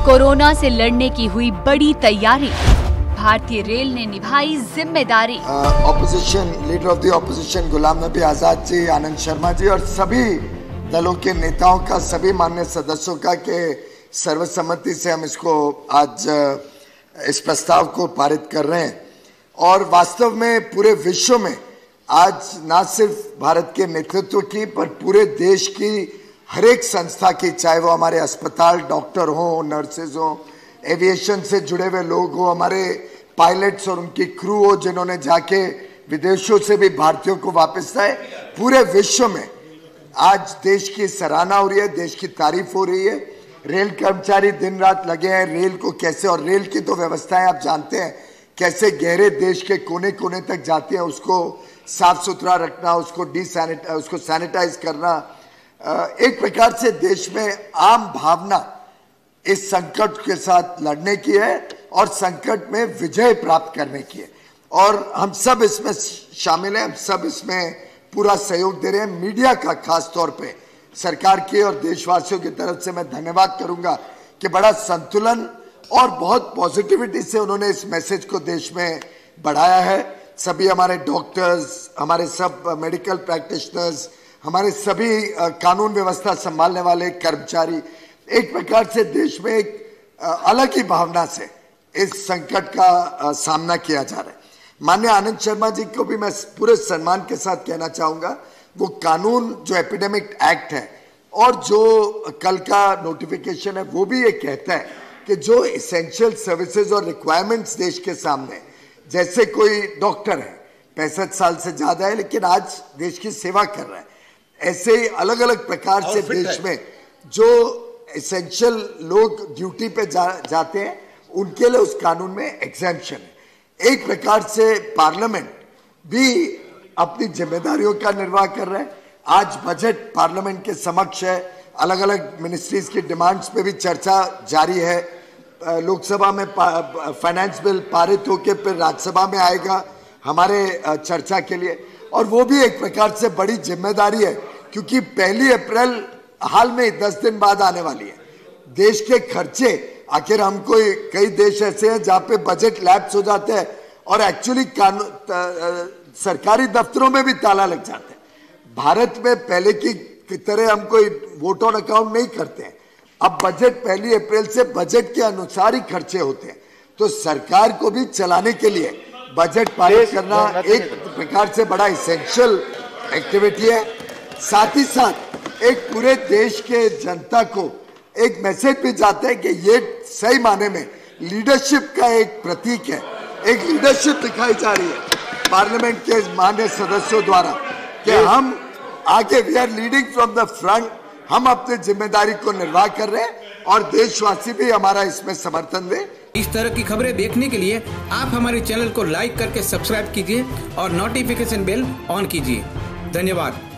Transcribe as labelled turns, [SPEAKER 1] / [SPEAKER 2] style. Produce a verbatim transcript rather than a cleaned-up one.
[SPEAKER 1] Corona से लड़ने की हुई बड़ी तैयारी, भारतीय रेल ने निभाई जिम्मेदारी।
[SPEAKER 2] Opposition leader of the opposition Ghulam Nabi Azad जी, आनंद शर्मा जी और सभी दलों के नेताओं का, सभी माननीय सदस्यों का के सर्वसम्मति से हम इसको आज इस प्रस्ताव को पारित कर रहे हैं। और वास्तव में पूरे विश्व में आज ना सिर्फ भारत के नेतृत्व की पर पूरे देश की हर एक संस्था की, चाहे वो हमारे अस्पताल, डॉक्टर हो, नर्सेज हो, एविएशन से जुड़े हुए लोग हो, हमारे पायलट्स और उनकी क्रू हो जिन्होंने जाके विदेशों से भी भारतीयों को वापस लाए, पूरे विश्व में आज देश की सराहना हो रही है, देश की तारीफ हो रही है। रेल कर्मचारी दिन रात लगे हैं रेल को कैसे, और रेल की तो व्यवस्थाएं आप जानते हैं कैसे गहरे देश के कोने कोने तक जाती हैं, उसको साफ सुथरा रखना, उसको डी सैनिट उसको सैनिटाइज करना, एक प्रकार से देश में आम भावना इस संकट के साथ लड़ने की है और संकट में विजय प्राप्त करने की है। और हम सब इसमें शामिल हैं, हम सब इसमें पूरा सहयोग दे रहे हैं। मीडिया का खास तौर पे सरकार के और देशवासियों की तरफ से मैं धन्यवाद करूंगा कि बड़ा संतुलन और बहुत पॉजिटिविटी से उन्होंने इस मैसेज को देश में बढ़ाया है। सभी हमारे डॉक्टर्स, हमारे सब मेडिकल प्रैक्टिशनर्स, हमारे सभी कानून व्यवस्था संभालने वाले कर्मचारी, एक प्रकार से देश में एक अलग ही भावना से इस संकट का सामना किया जा रहा है। माननीय आनंद शर्मा जी को भी मैं पूरे सम्मान के साथ कहना चाहूंगा, वो कानून जो एपिडेमिक एक्ट है और जो कल का नोटिफिकेशन है वो भी ये कहता है कि जो इसेंशियल सर्विसेज और रिक्वायरमेंट्स देश के सामने, जैसे कोई डॉक्टर है पैंसठ साल से ज्यादा है लेकिन आज देश की सेवा कर रहा है, ऐसे ही अलग अलग प्रकार से देश में जो एसेंशियल लोग ड्यूटी पे जा, जाते हैं उनके लिए उस कानून में एग्जेम्पशन है। एक प्रकार से पार्लियामेंट भी अपनी जिम्मेदारियों का निर्वाह कर रहा है। आज बजट पार्लियामेंट के समक्ष है, अलग अलग मिनिस्ट्रीज की डिमांड्स पे भी चर्चा जारी है। लोकसभा में फाइनेंस बिल पारित होकर फिर राज्यसभा में आएगा हमारे चर्चा के लिए, और वो भी एक प्रकार से बड़ी जिम्मेदारी है क्योंकि पहली अप्रैल हाल में दस दिन बाद आने वाली है। देश के खर्चे, आखिर हम कोई कई देश ऐसे हैं जहां पे बजट लैप्स हो जाते हैं और एक्चुअली सरकारी दफ्तरों में भी ताला लग जाता है। भारत में पहले की तरह हम कोई वोट ऑन अकाउंट नहीं करते हैं, अब बजट पहली अप्रैल से बजट के अनुसार ही खर्चे होते हैं। तो सरकार को भी चलाने के लिए बजट पारित करना एक प्रकार से बड़ा इसेंशियल एक्टिविटी है। साथ ही साथ एक पूरे देश के जनता को एक मैसेज भी जाता है कि ये सही माने में लीडरशिप का एक प्रतीक है, एक लीडरशिप दिखाई जा रही है पार्लियामेंट के माननीय सदस्यों द्वारा कि हम आगे, we are leading from the front, हम अपनी जिम्मेदारी को निर्वाह कर रहे हैं और देशवासी भी हमारा इसमें समर्थन दें।
[SPEAKER 3] इस तरह की खबरें देखने के लिए आप हमारे चैनल को लाइक करके सब्सक्राइब कीजिए और नोटिफिकेशन बेल ऑन कीजिए। धन्यवाद।